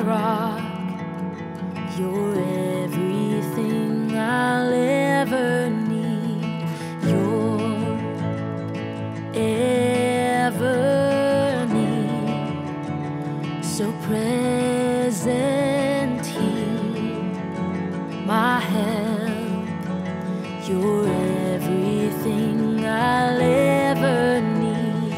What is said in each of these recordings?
rock. You're everything I'll ever need. You're ever need. So present here, my help. You're everything I'll ever need.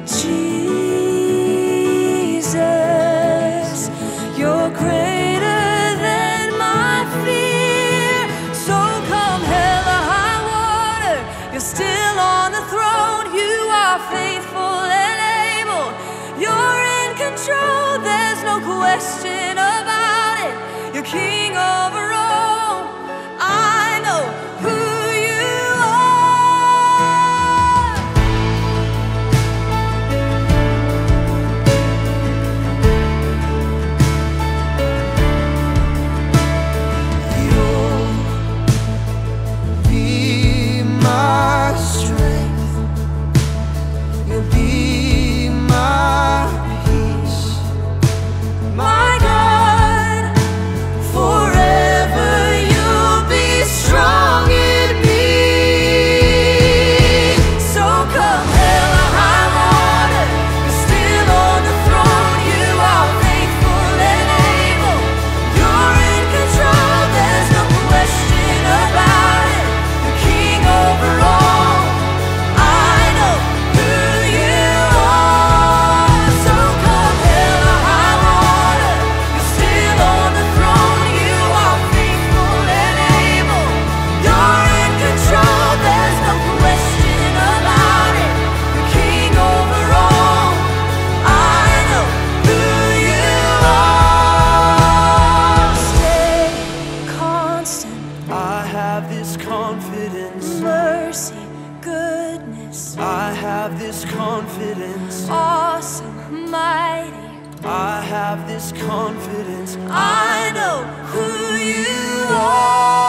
Jesus, you're greater than my fear. So come hell or high water, you're still on the throne. You are faithful and able. You're in control, there's no question about it. You're king over all. I know who you are. You'll be my strength. You'll be my peace. My God, forever you'll be strong in me. So come hell or high water, you're still on the throne. You are faithful and able. You're in control, there's no question about it. You're king over all. I know who you are. So come hell or high water, you're still on the throne. You are faithful and able. You're in control, there's no question about it. You're king over all. I know who you are. Stay constant. I have this confidence. Mercy, goodness. I have this confidence. Awesome, mighty. I have this confidence. I know who you are.